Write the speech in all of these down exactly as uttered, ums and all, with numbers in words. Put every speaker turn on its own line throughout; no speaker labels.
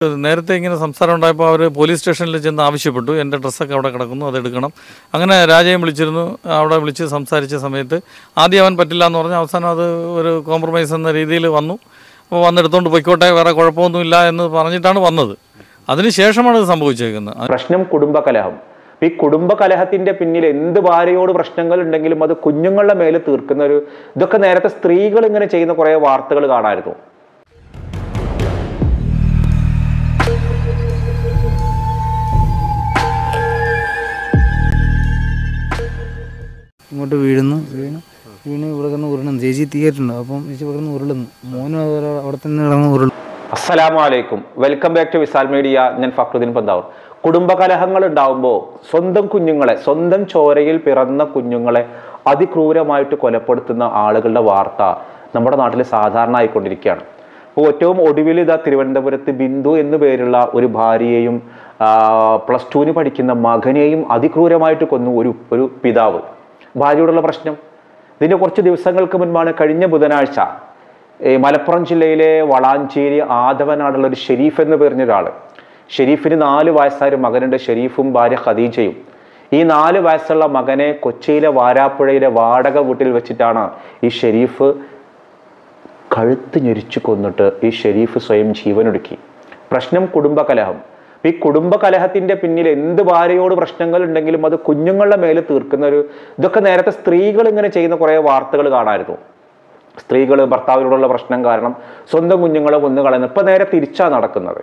നേരത്തെ ഇങ്ങനെ സംസാരം ഉണ്ടായപ്പോൾ അവർ പോലീസ് സ്റ്റേഷനിൽ ചെന്ന് ആവശ്യപ്പെട്ടു, എൻ്റെ ഡ്രസ്സൊക്കെ അവിടെ കിടക്കുന്നു, അതെടുക്കണം. അങ്ങനെ രാജയും വിളിച്ചിരുന്നു. അവിടെ വിളിച്ച് സംസാരിച്ച സമയത്ത് ആദ്യം അവൻ പറ്റില്ല എന്ന് പറഞ്ഞ് അവസാനം അത് ഒരു കോംപ്രമൈസ് എന്ന രീതിയിൽ വന്നു. അപ്പോൾ വന്നെടുത്തോണ്ട് പോയിക്കോട്ടെ, വേറെ കുഴപ്പമൊന്നുമില്ല എന്ന് പറഞ്ഞിട്ടാണ് വന്നത്. അതിനുശേഷമാണ് ഇത് സംഭവിച്ചേക്കുന്നത്.
പ്രശ്നം കുടുംബകലഹം. ഈ കുടുംബകലഹത്തിന്റെ പിന്നിൽ എന്ത് ഭാര്യയോട് പ്രശ്നങ്ങൾ ഉണ്ടെങ്കിലും അത് കുഞ്ഞുങ്ങളുടെ മേലെ തീർക്കുന്ന ഒരു ഇതൊക്കെ നേരത്തെ സ്ത്രീകൾ ഇങ്ങനെ ചെയ്യുന്ന കുറേ വാർത്തകൾ കാണാമായിരുന്നു.
ഇങ്ങോട്ട് വീഴുന്നു വീണ് വീണ് ഇവിടെ കിടന്ന് ഉരുളുന്നു. ചേച്ചി തീയായിട്ടുണ്ട്. അപ്പം ചേച്ചി ഇവിടെ നിന്ന് ഉരുളുന്നു. മോനും അതുപോലെ അവിടെ തന്നെ കിടന്ന് ഉരുളുന്നു.
അസ്സലാമു അലൈക്കും, welcome back to Visal media. ഞാൻ ഫക്രുദ്ദീൻ പന്താവൂർ. കുടുംബകലഹങ്ങൾ ഉണ്ടാവുമ്പോൾ സ്വന്തം കുഞ്ഞുങ്ങളെ, സ്വന്തം ചോരയിൽ പിറന്ന കുഞ്ഞുങ്ങളെ അതിക്രൂരമായിട്ട് കൊലപ്പെടുത്തുന്ന ആളുകളുടെ വാർത്ത നമ്മുടെ നാട്ടിൽ സാധാരണ ആയിക്കൊണ്ടിരിക്കുകയാണ്. ഇപ്പോൾ ഏറ്റവും ഒടുവിൽ ഇതാ തിരുവനന്തപുരത്ത് ബിന്ദു എന്നു പേരുള്ള ഒരു ഭാര്യയെയും പ്ലസ് ടുവിന് പഠിക്കുന്ന മകനെയും അതിക്രൂരമായിട്ട് കൊന്നു ഒരു ഒരു പിതാവ്. ഭാര്യയോടുള്ള പ്രശ്നം. ഇതിൻ്റെ കുറച്ച് ദിവസങ്ങൾക്ക് മുൻപാണ്, കഴിഞ്ഞ ബുധനാഴ്ച മലപ്പുറം ജില്ലയിലെ വളാഞ്ചേരി ആദവനാടുള്ള ഒരു ഷെരീഫ് എന്ന് പറഞ്ഞ ഒരാൾ. ഷെരീഫിന് നാല് വയസ്സായ ഒരു മകനുണ്ട്, ഷെരീഫും ഭാര്യ ഖദീജയും. ഈ നാല് വയസ്സുള്ള മകനെ കൊച്ചിയിലെ വാരാപ്പുഴയിലെ വാടക വീട്ടിൽ വെച്ചിട്ടാണ് ഈ ഷെരീഫ് കഴുത്ത് ഞെരിച്ചു കൊന്നിട്ട് ഈ ഷെരീഫ് സ്വയം ജീവനൊടുക്കി. പ്രശ്നം കുടുംബകലഹം. ഈ കുടുംബകലഹത്തിന്റെ പിന്നിൽ എന്ത് ഭാര്യയോട് പ്രശ്നങ്ങൾ ഉണ്ടെങ്കിലും അത് കുഞ്ഞുങ്ങളുടെ മേലെ തീർക്കുന്ന ഒരു ഇതൊക്കെ നേരത്തെ സ്ത്രീകൾ ഇങ്ങനെ ചെയ്യുന്ന കുറേ വാർത്തകൾ കാണാമായിരുന്നു. സ്ത്രീകൾ ഭർത്താവിനോടുള്ള പ്രശ്നം കാരണം സ്വന്തം കുഞ്ഞുങ്ങളെ കൊന്നു കളയുന്നു. ഇപ്പൊ നേരെ തിരിച്ചാണ് നടക്കുന്നത്.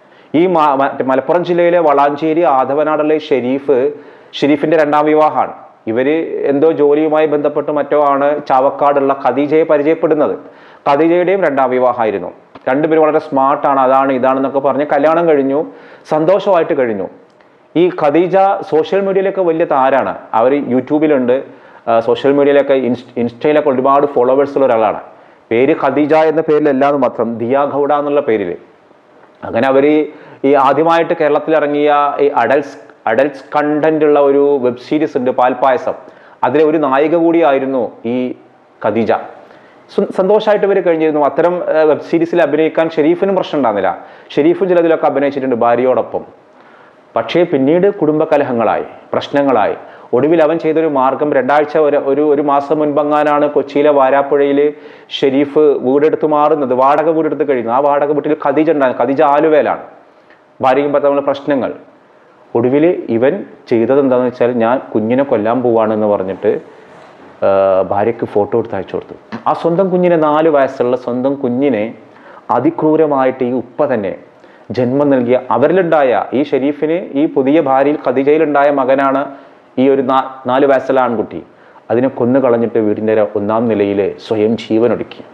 ഈ മലപ്പുറം ജില്ലയിലെ വളാഞ്ചേരി ആദവനാടുള്ള ഷെരീഫ് ഷെരീഫിന്റെ രണ്ടാം വിവാഹമാണ്. ഇവര് എന്തോ ജോലിയുമായി ബന്ധപ്പെട്ട് മറ്റോ ആണ് ചാവക്കാടുള്ള ഖദീജയെ പരിചയപ്പെടുന്നത്. ഖദീജയുടെയും രണ്ടാം വിവാഹമായിരുന്നു. രണ്ടുപേരും വളരെ സ്മാർട്ടാണ്, അതാണ് ഇതാണെന്നൊക്കെ പറഞ്ഞ് കല്യാണം കഴിഞ്ഞു, സന്തോഷമായിട്ട് കഴിഞ്ഞു. ഈ ഖദീജ സോഷ്യൽ മീഡിയയിലൊക്കെ വലിയ താരാണ്. അവർ യൂട്യൂബിലുണ്ട്, സോഷ്യൽ മീഡിയയിലൊക്കെ ഇൻസ്റ്റയിലൊക്കെ ഒരുപാട് ഫോളോവേഴ്സ് ഉള്ള ഒരാളാണ്. പേര് ഖദീജ എന്ന പേരിലല്ലാന്ന് മാത്രം, ദിയ ഗൗഡ എന്നുള്ള പേരിൽ. അങ്ങനെ അവർ ഈ ആദ്യമായിട്ട് കേരളത്തിൽ ഇറങ്ങിയ ഈ അഡൽട്സ് അഡൽട്സ് കണ്ടന്റ് ഉള്ള ഒരു വെബ് സീരീസ് ഉണ്ട്, പാൽപ്പായസം. അതിലെ ഒരു നായിക കൂടിയായിരുന്നു ഈ ഖദീജ. സന്തോഷമായിട്ട് ഇവർ കഴിഞ്ഞിരുന്നു. അത്തരം വെബ് സീരീസിൽ അഭിനയിക്കാൻ ഷെരീഫിനും പ്രശ്നം ഉണ്ടാകുന്നില്ല. ഷെരീഫും ചിലതിലൊക്കെ അഭിനയിച്ചിട്ടുണ്ട് ഭാര്യയോടൊപ്പം. പക്ഷേ പിന്നീട് കുടുംബകലഹങ്ങളായി, പ്രശ്നങ്ങളായി. ഒടുവിൽ അവൻ ചെയ്തൊരു മാർഗം, രണ്ടാഴ്ച ഒരു ഒരു മാസം മുൻപങ്ങാനാണ് കൊച്ചിയിലെ വാരാപ്പുഴയിൽ ഷെരീഫ് വീടെടുത്ത് മാറുന്നത്, വാടക വീടെടുത്ത് കഴിയുന്നു. ആ വാടക വീട്ടിൽ ഖദീജ ഉണ്ടാകും. ഖദീജ ആലുവയിലാണ്. ഭാര്യയും ഭർത്താവുള്ള പ്രശ്നങ്ങൾ. ഒടുവിൽ ഇവൻ ചെയ്തത് എന്താണെന്ന് വെച്ചാൽ, ഞാൻ കുഞ്ഞിനെ കൊല്ലാൻ പോവാണെന്ന് പറഞ്ഞിട്ട് ഭാര്യയ്ക്ക് ഫോട്ടോ എടുത്ത് അയച്ചു കൊടുത്തു. ആ സ്വന്തം കുഞ്ഞിനെ, നാല് വയസ്സുള്ള സ്വന്തം കുഞ്ഞിനെ അതിക്രൂരമായിട്ട് ഈ ഉപ്പ തന്നെ ജന്മം നൽകിയ, അവരിലുണ്ടായ ഈ ഷെരീഫിന് ഈ പുതിയ ഭാര്യയിൽ ഖദീജയിലുണ്ടായ മകനാണ് ഈ ഒരു നാ നാല് വയസ്സുള്ള ആൺകുട്ടി. അതിനെ കൊന്നു കളഞ്ഞിട്ട് വീടിൻ്റെ ഒന്നാം നിലയിൽ സ്വയം ജീവനൊടുക്കി.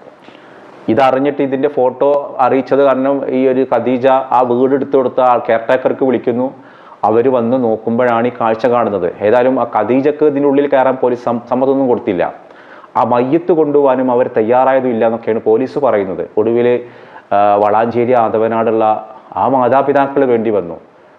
ഇതറിഞ്ഞിട്ട് ഇതിൻ്റെ ഫോട്ടോ അറിയിച്ചത് കാരണം ഈ ഒരു ഖദീജ ആ വീടെടുത്ത് കൊടുത്ത ആ കെയർടേക്കർക്ക് വിളിക്കുന്നു. അവർ വന്ന് നോക്കുമ്പോഴാണ് ഈ കാഴ്ച കാണുന്നത്. ഏതായാലും ആ ഖദീജക്ക് ഇതിൻ്റെ ഉള്ളിൽ കയറാൻ പോലീസ് സമ്മതമൊന്നും കൊടുത്തില്ല. ആ മയ്യത്ത് കൊണ്ടുപോകാനും അവർ തയ്യാറായതും ഇല്ല എന്നൊക്കെയാണ് പോലീസ് പറയുന്നത്. ഒടുവിൽ വളാഞ്ചേരി ആദവനാടുള്ള ആ മാതാപിതാക്കൾ വേണ്ടി വന്നു.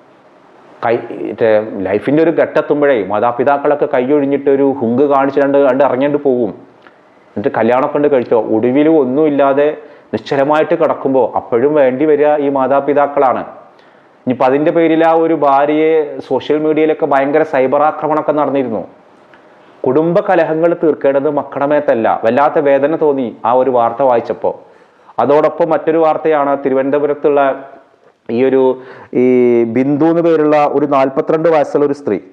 കൈ ലൈഫിൻ്റെ ഒരു ഘട്ടെത്തുമ്പോഴേ മാതാപിതാക്കളൊക്കെ കൈയൊഴിഞ്ഞിട്ട് ഒരു ഹുങ്ക് കാണിച്ച് രണ്ട് രണ്ട് ഇറങ്ങിയിട്ട് പോകും. എന്നിട്ട് കല്യാണം കൊണ്ട് കഴിച്ചോ. ഒടുവിലും ഒന്നുമില്ലാതെ നിശ്ചലമായിട്ട് കിടക്കുമ്പോൾ അപ്പോഴും വേണ്ടി വരിക ഈ മാതാപിതാക്കളാണ്. ഇനിയിപ്പോൾ അതിൻ്റെ പേരിൽ ആ ഒരു ഭാര്യയെ സോഷ്യൽ മീഡിയയിലൊക്കെ ഭയങ്കര സൈബർ ആക്രമണമൊക്കെ നടന്നിരുന്നു. കുടുംബ കലഹങ്ങൾ തീർക്കേണ്ടത് മക്കളുടെ മേത്തല്ല. വല്ലാത്ത വേദന തോന്നി ആ ഒരു വാർത്ത വായിച്ചപ്പോൾ. അതോടൊപ്പം മറ്റൊരു വാർത്തയാണ് തിരുവനന്തപുരത്തുള്ള ഈ ഒരു ഈ ബിന്ദു എന്ന് പേരുള്ള ഒരു നാൽപ്പത്തിരണ്ട് വയസ്സുള്ള ഒരു സ്ത്രീ.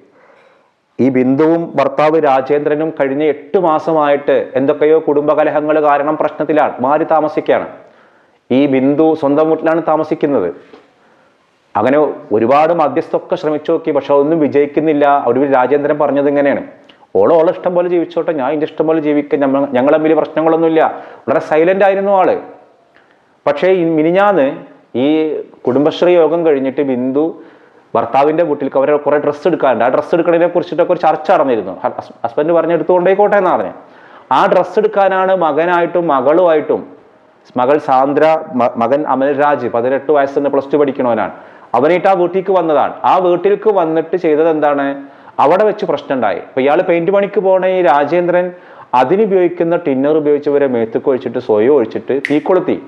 ഈ ബിന്ദുവും ഭർത്താവ് രാജേന്ദ്രനും കഴിഞ്ഞ എട്ട് മാസമായിട്ട് എന്തൊക്കെയോ കുടുംബകലഹങ്ങൾ കാരണം പ്രശ്നത്തിലാണ്, മാറി താമസിക്കുകയാണ്. ഈ ബിന്ദു സ്വന്തം വീട്ടിലാണ് താമസിക്കുന്നത്. അങ്ങനെ ഒരുപാട് മധ്യസ്ഥൊക്കെ ശ്രമിച്ചു നോക്കി, പക്ഷെ ഒന്നും വിജയിക്കുന്നില്ല. ഒടുവിൽ രാജേന്ദ്രൻ പറഞ്ഞത് ഇങ്ങനെയാണ്, ഓളോ ഓളോ ഇഷ്ടം പോലെ ജീവിച്ചോട്ടെ, ഞാൻ എൻ്റെ ഇഷ്ടം പോലെ ജീവിക്കാൻ, ഞങ്ങൾ ഞങ്ങൾ തമ്മിൽ പ്രശ്നങ്ങളൊന്നുമില്ല. വളരെ സൈലന്റ് ആയിരുന്നു ആള്. പക്ഷേ ഈ മിനിഞ്ഞാന്ന് ഈ കുടുംബശ്രീ യോഗം കഴിഞ്ഞിട്ട് ബിന്ദു ഭർത്താവിൻ്റെ വീട്ടിലേക്ക് അവരെ കുറെ ഡ്രസ്സ് എടുക്കാറുണ്ട്. ആ ഡ്രസ്സ് എടുക്കുന്നതിനെ കുറിച്ചിട്ടൊക്കെ ഒരു ചർച്ച നടന്നിരുന്നു. ഹസ്ബൻഡ് പറഞ്ഞ് എടുത്തുകൊണ്ടേക്കോട്ടെ എന്ന് പറഞ്ഞു. ആ ഡ്രസ്സ് എടുക്കാനാണ് മകനായിട്ടും മകളുമായിട്ടും, മകൾ സാന്ദ്ര, മകൻ അമൽരാജ് പതിനെട്ട് വയസ്സിന് പ്ലസ് ടു പഠിക്കണവനാണ്, അവനായിട്ട് ആ വീട്ടിലേക്ക് വന്നതാണ്. ആ വീട്ടിലേക്ക് വന്നിട്ട് ചെയ്തത് എന്താണ്, അവിടെ വെച്ച് പ്രശ്നം ഉണ്ടായി. അപ്പൊ ഇയാൾ പെയിന്റ് പണിക്ക് പോണ ഈ രാജേന്ദ്രൻ അതിനുപയോഗിക്കുന്ന ടിന്നർ ഉപയോഗിച്ചവരെ മേത്തുക്ക് ഒഴിച്ചിട്ട് സ്വയം ഒഴിച്ചിട്ട് തീ കൊളുത്തി.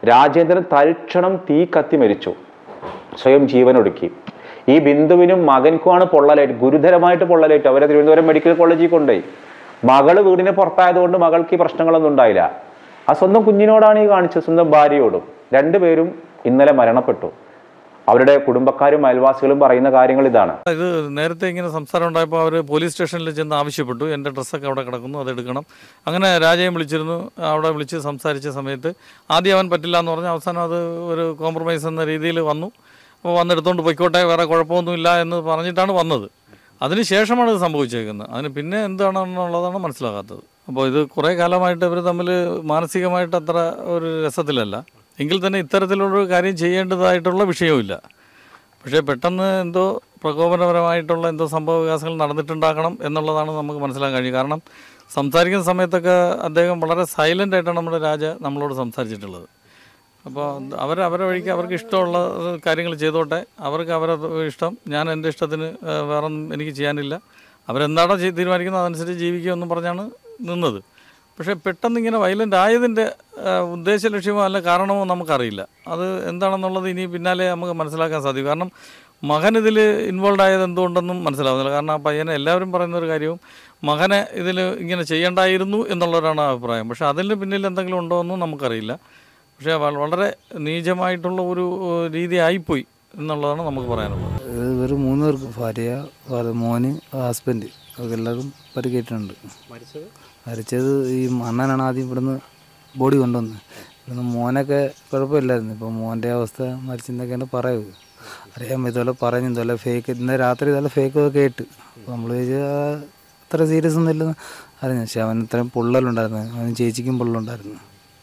രാജേന്ദ്രൻ തൽക്ഷണം തീ കത്തി മരിച്ചു, സ്വയം ജീവനൊടുക്കി. ഈ ബിന്ദുവിനും മകൻക്കുമാണ് പൊള്ളലേറ്റ്, ഗുരുതരമായിട്ട് പൊള്ളലേറ്റ്. അവരെ തിരുവനന്തപുരം മെഡിക്കൽ കോളേജിൽ കൊണ്ടുപോയി. മകള് വീടിനെ പുറത്തായതുകൊണ്ട് മകൾക്ക് ഈ പ്രശ്നങ്ങളൊന്നും ഉണ്ടായില്ല. ആ സ്വന്തം കുഞ്ഞിനോടാണ് ഈ കാണിച്ചത്, സ്വന്തം ഭാര്യയോടും. രണ്ടുപേരും ഇന്നലെ മരണപ്പെട്ടു. അവരുടെ കുടുംബക്കാരും അയൽവാസികളും പറയുന്ന കാര്യങ്ങൾ ഇതാണ്.
ഇത് നേരത്തെ ഇങ്ങനെ സംസാരം ഉണ്ടായപ്പോൾ അവർ പോലീസ് സ്റ്റേഷനിൽ ചെന്ന് ആവശ്യപ്പെട്ടു, എൻ്റെ ഡ്രസ്സൊക്കെ അവിടെ കിടക്കുന്നു, അതെടുക്കണം. അങ്ങനെ രാജയും വിളിച്ചിരുന്നു. അവിടെ വിളിച്ച് സംസാരിച്ച സമയത്ത് ആദ്യം അവൻ പറ്റില്ല എന്ന് പറഞ്ഞ് അവസാനം അത് ഒരു കോംപ്രമൈസ് എന്ന രീതിയിൽ വന്നു. അപ്പോൾ വന്നെടുത്തോണ്ട് പൊയ്ക്കോട്ടെ, വേറെ കുഴപ്പമൊന്നുമില്ല എന്ന് പറഞ്ഞിട്ടാണ് വന്നത്. അതിന് ശേഷമാണ് ഇത് സംഭവിച്ചേക്കുന്നത്. അതിന് പിന്നെ എന്താണെന്നുള്ളതാണ് മനസ്സിലാകാത്തത്. അപ്പോൾ ഇത് കുറേ കാലമായിട്ട് ഇവർ തമ്മിൽ മാനസികമായിട്ട് അത്ര ഒരു രസത്തിലല്ല. എങ്കിൽ തന്നെ ഇത്തരത്തിലുള്ളൊരു കാര്യം ചെയ്യേണ്ടതായിട്ടുള്ള വിഷയവുമില്ല. പക്ഷേ പെട്ടെന്ന് എന്തോ പ്രകോപനപരമായിട്ടുള്ള എന്തോ സംഭവ വികാസങ്ങൾ നടന്നിട്ടുണ്ടാക്കണം എന്നുള്ളതാണ് നമുക്ക് മനസ്സിലാക്കാൻ കഴിയും. കാരണം സംസാരിക്കുന്ന സമയത്തൊക്കെ അദ്ദേഹം വളരെ സൈലൻ്റ് ആയിട്ടാണ് നമ്മുടെ രാജ നമ്മളോട് സംസാരിച്ചിട്ടുള്ളത്. അപ്പോൾ അവർ അവരുടെ വഴിക്ക് അവർക്ക് ഇഷ്ടമുള്ള കാര്യങ്ങൾ ചെയ്തോട്ടെ, അവർക്ക് അവരുടെ ഇഷ്ടം, ഞാൻ എൻ്റെ ഇഷ്ടത്തിന് വേറെ എനിക്ക് ചെയ്യാനില്ല, അവരെന്താണോ തീരുമാനിക്കുന്നത് അതനുസരിച്ച് ജീവിക്കുമെന്നും പറഞ്ഞാണ് നിന്നത്. പക്ഷേ പെട്ടെന്ന് ഇങ്ങനെ വയലൻ്റ് ആയതിൻ്റെ ഉദ്ദേശ ലക്ഷ്യമോ അല്ല കാരണമോ നമുക്കറിയില്ല. അത് എന്താണെന്നുള്ളത് ഇനി പിന്നാലെ നമുക്ക് മനസ്സിലാക്കാൻ സാധിക്കും. കാരണം മകൻ ഇതിൽ ഇൻവോൾവ് ആയത് എന്തുകൊണ്ടെന്നും മനസ്സിലാവുന്നില്ല. കാരണം ആ പയ്യനെ എല്ലാവരും പറയുന്ന ഒരു കാര്യവും മകനെ ഇതിൽ ഇങ്ങനെ ചെയ്യേണ്ടായിരുന്നു എന്നുള്ളവരാണ് അഭിപ്രായം. പക്ഷേ അതിന് പിന്നിൽ എന്തെങ്കിലും ഉണ്ടോ എന്നും നമുക്കറിയില്ല. പക്ഷേ വളരെ നീചമായിട്ടുള്ള ഒരു രീതി ആയിപ്പോയി എന്നുള്ളതാണ് നമുക്ക് പറയാനുള്ളത്.
ഇവർ മൂന്ന് പേർക്ക്, ഭാര്യ, മോന്, ഹസ്ബൻഡ്, അവർക്ക് എല്ലാവർക്കും പരിക്കേറ്റിട്ടുണ്ട്. മരിച്ചത് ഈ അണ്ണനാണ് ആദ്യം ഇവിടുന്ന് ബോഡി കൊണ്ടുവന്നത്. ഇവിടുന്ന് മോനൊക്കെ കുഴപ്പമില്ലായിരുന്നു. ഇപ്പോൾ മോൻ്റെ അവസ്ഥ മരിച്ചെന്നൊക്കെയാണ് പറയുന്നത്. അറിയാൻ ഇതുപോലെ പറഞ്ഞു, ഇതുപോലെ ഫേക്ക്, ഇന്നലെ രാത്രി ഇതുപോലെ ഫേക്ക് കേട്ട്. അപ്പോൾ നമ്മൾ അത്ര സീരിയസ് ഒന്നും ഇല്ലെന്ന് അറിഞ്ഞു. പക്ഷെ അവൻ ഇത്രയും പൊള്ളലുണ്ടായിരുന്നു, അവന് ചേച്ചിക്കും പൊള്ളലുണ്ടായിരുന്നു.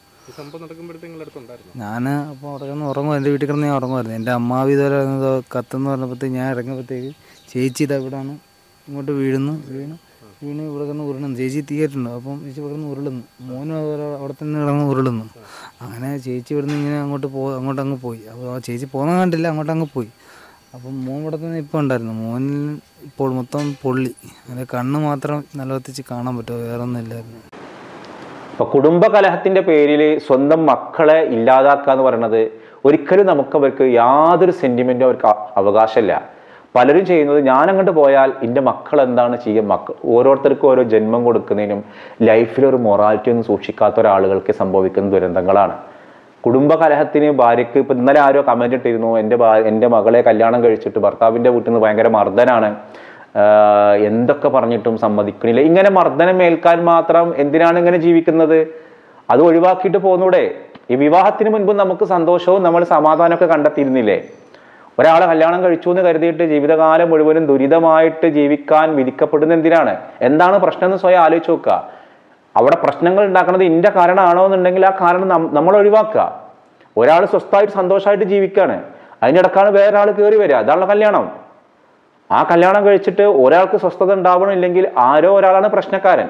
ഞാൻ അപ്പോൾ അവിടെ കിടന്ന് ഉറങ്ങും, എൻ്റെ വീട്ടിൽ കിടന്ന് ഞാൻ ഉറങ്ങുമായിരുന്നു. എൻ്റെ അമ്മാവി ഇതുപോലെ കത്തെന്ന് പറഞ്ഞപ്പോഴത്തേക്ക് ഞാൻ ഇറങ്ങിയപ്പോഴത്തേക്ക് ചേച്ചി ഇത് എവിടെയാണ് ഇങ്ങോട്ട് വീഴുന്നു, വീണ് വീണ് ഇവിടെ കിടന്ന് ഉരുളുന്നു. ചേച്ചി തീയിട്ടുണ്ട്. അപ്പം ചേച്ചി ഇവിടെ നിന്ന് ഉരുളുന്നു, മോനും അതുപോലെ അവിടെ തന്നെ കിടന്ന് ഉരുളുന്നു. അങ്ങനെ ചേച്ചി ഇവിടെ നിന്ന് ഇങ്ങനെ അങ്ങോട്ട് പോ അങ്ങോട്ട് അങ്ങ് പോയി. അപ്പോൾ ആ ചേച്ചി പോകുന്ന കണ്ടില്ല, അങ്ങോട്ട് അങ്ങ് പോയി. അപ്പം മോൻ ഇവിടെ തന്നെ ഇപ്പോൾ ഉണ്ടായിരുന്നു. മോനിൽ ഇപ്പോൾ മൊത്തം പൊള്ളി, അങ്ങനെ കണ്ണ് മാത്രം നിലവത്തിച്ച് കാണാൻ പറ്റുമോ, വേറെ ഒന്നും ഇല്ലായിരുന്നു.
ഇപ്പൊ കുടുംബ കലഹത്തിന്റെ പേരിൽ സ്വന്തം മക്കളെ ഇല്ലാതാക്കുക എന്ന് പറയുന്നത് ഒരിക്കലും നമുക്ക് അവർക്ക് യാതൊരു സെന്റിമെന്റും അവർക്ക് അവകാശമില്ല. പലരും ചെയ്യുന്നത് ഞാൻ അങ്ങോട്ട് പോയാൽ എൻ്റെ മക്കൾ എന്താണ് ചെയ്യുക, മക്കൾ ഓരോരുത്തർക്കും ഓരോ ജന്മം കൊടുക്കുന്നതിനും ലൈഫിലൊരു മൊറാലിറ്റി ഒന്നും സൂക്ഷിക്കാത്ത ഒരാളുകൾക്ക് സംഭവിക്കുന്ന ദുരന്തങ്ങളാണ്. കുടുംബ കലഹത്തിന് ഭാര്യയ്ക്ക് ഇപ്പം ഇന്നലെ ആരോ കമന്റ് ഇട്ടിരുന്നു, എൻ്റെ എൻ്റെ മകളെ കല്യാണം കഴിച്ചിട്ട് ഭർത്താവിൻ്റെ വീട്ടിൽ നിന്ന് ഭയങ്കര മർദ്ദനാണ്, എന്തൊക്കെ പറഞ്ഞിട്ടും സമ്മതിക്കണില്ല. ഇങ്ങനെ മർദ്ദനം ഏൽക്കാൻ മാത്രം എന്തിനാണ് ഇങ്ങനെ ജീവിക്കുന്നത്? അത് ഒഴിവാക്കിയിട്ട് പോന്നൂടെ? ഈ വിവാഹത്തിന് മുൻപ് നമുക്ക് സന്തോഷവും നമ്മൾ സമാധാനമൊക്കെ കണ്ടെത്തിയിരുന്നില്ലേ? ഒരാളെ കല്യാണം കഴിച്ചു എന്ന് കരുതിയിട്ട് ജീവിതകാലം മുഴുവനും ദുരിതമായിട്ട് ജീവിക്കാൻ വിധിക്കപ്പെടുന്ന എന്തിനാണ്? എന്താണ് പ്രശ്നം എന്ന് സ്വയം ആലോചിച്ച് നോക്കുക. അവിടെ പ്രശ്നങ്ങൾ ഉണ്ടാക്കുന്നത് ഇന്റെ കാരണമാണോ എന്നുണ്ടെങ്കിൽ ആ കാരണം നമ്മൾ ഒഴിവാക്കുക. ഒരാൾ സ്വസ്ഥമായിട്ട് സന്തോഷമായിട്ട് ജീവിക്കുകയാണ്, അതിനിടക്കാണ് വേറൊരാൾ കയറി വരിക. അതാണ് കല്യാണം. ആ കല്യാണം കഴിച്ചിട്ട് ഒരാൾക്ക് സ്വസ്ഥത ഉണ്ടാവണമില്ലെങ്കിൽ ആരോ ഒരാളാണ് പ്രശ്നക്കാരൻ.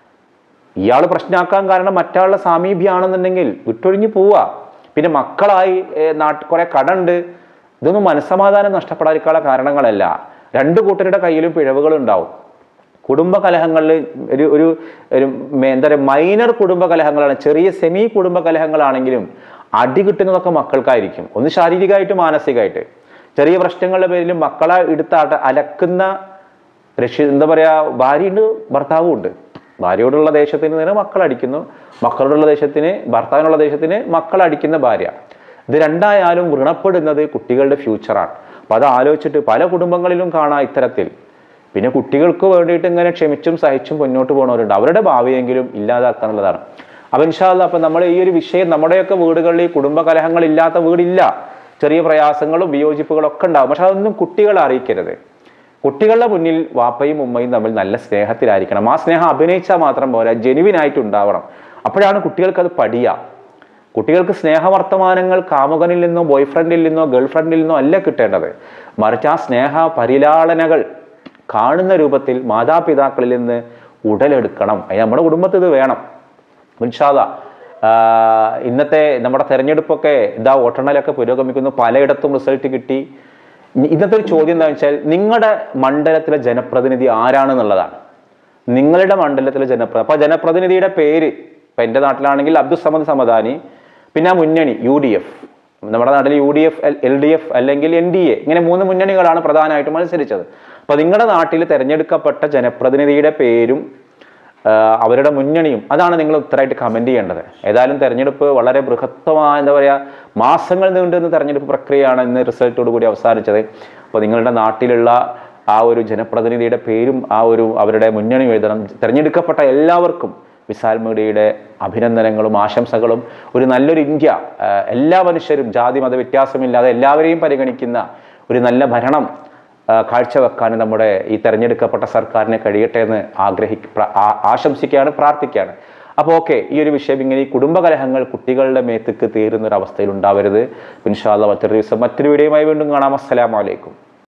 ഇയാൾ പ്രശ്നമാക്കാൻ കാരണം മറ്റാളുടെ സാമീപ്യമാണെന്നുണ്ടെങ്കിൽ വിട്ടൊഴിഞ്ഞ് പോവുക. പിന്നെ മക്കളായി നാട്ടിൽ കുറെ കടമുണ്ട്, ഇതൊന്നും മനസ്സമാധാനം നഷ്ടപ്പെടാതിരിക്കാനുള്ള കാരണങ്ങളല്ല. രണ്ടു കൂട്ടരുടെ കയ്യിലും പിഴവുകൾ ഉണ്ടാവും. കുടുംബ കലഹങ്ങളിൽ ഒരു ഒരു എന്താ പറയുക, മൈനർ കുടുംബ കലഹങ്ങളാണ്, ചെറിയ സെമി കുടുംബ കലഹങ്ങളാണെങ്കിലും അടി കിട്ടുന്നതൊക്കെ മക്കൾക്കായിരിക്കും. ഒന്ന് ശാരീരികമായിട്ട് മാനസികമായിട്ട്. ചെറിയ പ്രശ്നങ്ങളുടെ പേരിൽ മക്കളെ എടുത്ത് അലക്കുന്ന രക്ഷി എന്താ പറയാ ഭാര്യയുണ്ട് ഭർത്താവും ഉണ്ട്. ഭാര്യയോടുള്ള ദേഷ്യത്തിന് നേരെ മക്കൾ അടിക്കുന്നു, മക്കളോടുള്ള ദേഷ്യത്തിന് ഭർത്താവിനുള്ള ദേഷ്യത്തിന് മക്കൾ അടിക്കുന്ന ഭാര്യ. ഇത് രണ്ടായാലും വ്രണപ്പെടുന്നത് കുട്ടികളുടെ ഫ്യൂച്ചറാണ്. അപ്പം അത് ആലോചിച്ചിട്ട് പല കുടുംബങ്ങളിലും കാണാം ഇത്തരത്തിൽ. പിന്നെ കുട്ടികൾക്ക് വേണ്ടിയിട്ട് ഇങ്ങനെ ക്ഷമിച്ചും സഹിച്ചും മുന്നോട്ട് പോകുന്നവരുണ്ട്. അവരുടെ ഭാവിയെങ്കിലും ഇല്ലാതാക്കാന്നുള്ളതാണ്. അപ്പം ഇൻഷാ അല്ലാഹ് അപ്പം നമ്മൾ ഈ ഒരു വിഷയം, നമ്മുടെയൊക്കെ വീടുകളിൽ കുടുംബ കലഹങ്ങൾ ഇല്ലാത്ത വീടില്ല. ചെറിയ പ്രയാസങ്ങളും വിയോജിപ്പുകളും ഒക്കെ ഉണ്ടാകും. പക്ഷെ അതൊന്നും കുട്ടികളെ അറിയിക്കരുത്. കുട്ടികളുടെ മുന്നിൽ വാപ്പയും ഉമ്മയും തമ്മിൽ നല്ല സ്നേഹത്തിലായിരിക്കണം. ആ സ്നേഹം അഭിനയിച്ചാൽ മാത്രം പോരാ, ജെനുവിനായിട്ട് ഉണ്ടാവണം. അപ്പോഴാണ് കുട്ടികൾക്ക് അത് പഠിയുക. കുട്ടികൾക്ക് സ്നേഹവർത്തമാനങ്ങൾ കാമുകനിൽ നിന്നോ ബോയ് ഫ്രണ്ടിൽ നിന്നോ ഗേൾ ഫ്രണ്ടിൽ നിന്നോ അല്ല കിട്ടേണ്ടത്. മറിച്ച് ആ സ്നേഹ പരിലാളനകൾ കാണുന്ന രൂപത്തിൽ മാതാപിതാക്കളിൽ നിന്ന് ഉടലെടുക്കണം. അത് നമ്മുടെ കുടുംബത്തിൽ ഇത് വേണം. ഇൻഷാ അല്ലാഹ് ഇന്നത്തെ നമ്മുടെ തെരഞ്ഞെടുപ്പൊക്കെ ഇതാ വോട്ടെണ്ണലൊക്കെ പുരോഗമിക്കുന്നു, പലയിടത്തും റിസൾട്ട് കിട്ടി. ഇന്നത്തെ ഒരു ചോദ്യം എന്താണെന്ന് വെച്ചാൽ, നിങ്ങളുടെ മണ്ഡലത്തിലെ ജനപ്രതിനിധി ആരാണെന്നുള്ളതാണ്. നിങ്ങളുടെ മണ്ഡലത്തിലെ ജനപ്രതി അപ്പൊ ജനപ്രതിനിധിയുടെ പേര്, ഇപ്പൊ എൻ്റെ നാട്ടിലാണെങ്കിൽ അബ്ദുൽ സമദ് സമദാനി, പിന്നെ ആ മുന്നണി യു ഡി എഫ്, നമ്മുടെ നാട്ടിൽ U D F, L D F അല്ലെങ്കിൽ എൻ ഡി എ, ഇങ്ങനെ മൂന്ന് മുന്നണികളാണ് പ്രധാനമായിട്ടും മത്സരിച്ചത്. അപ്പോൾ നിങ്ങളുടെ നാട്ടിൽ തിരഞ്ഞെടുക്കപ്പെട്ട ജനപ്രതിനിധിയുടെ പേരും അവരുടെ മുന്നണിയും, അതാണ് നിങ്ങൾ ഉത്തരമായിട്ട് കമൻറ്റ് ചെയ്യേണ്ടത്. ഏതായാലും തെരഞ്ഞെടുപ്പ് വളരെ ബൃഹത്തമായ, എന്താ പറയുക, മാസങ്ങൾ നീണ്ടുന്ന തെരഞ്ഞെടുപ്പ് പ്രക്രിയയാണ് ഇന്ന് റിസൾട്ടോട് കൂടി അവസാനിച്ചത്. അപ്പോൾ നിങ്ങളുടെ നാട്ടിലുള്ള ആ ഒരു ജനപ്രതിനിധിയുടെ പേരും ആ ഒരു അവരുടെ മുന്നണിയും എഴുതണം. തിരഞ്ഞെടുക്കപ്പെട്ട എല്ലാവർക്കും വിസാൽ മീഡിയയുടെ അഭിനന്ദനങ്ങളും ആശംസകളും. ഒരു നല്ലൊരു ഇന്ത്യ, എല്ലാ മനുഷ്യരും ജാതി മത വ്യത്യാസമില്ലാതെ എല്ലാവരെയും പരിഗണിക്കുന്ന ഒരു നല്ല ഭരണം കാഴ്ചവെക്കാൻ നമ്മുടെ ഈ തെരഞ്ഞെടുക്കപ്പെട്ട സർക്കാരിനെ കഴിയട്ടെ എന്ന് ആഗ്രഹി ആശംസിക്കുകയാണ്, പ്രാർത്ഥിക്കുകയാണ്. അപ്പോൾ ഓക്കെ, ഈ ഒരു വിഷയം ഇങ്ങനെ ഈ കുടുംബകലഹങ്ങൾ കുട്ടികളുടെ മേത്തേക്ക് തീരുന്നൊരവസ്ഥയിൽ ഉണ്ടാവരുത്. ഇൻഷാ അല്ലാഹ് മറ്റൊരു ദിവസം മറ്റൊരു വീഡിയോയുമായി വീണ്ടും കാണാം. അസ്സലാമു അലൈക്കും.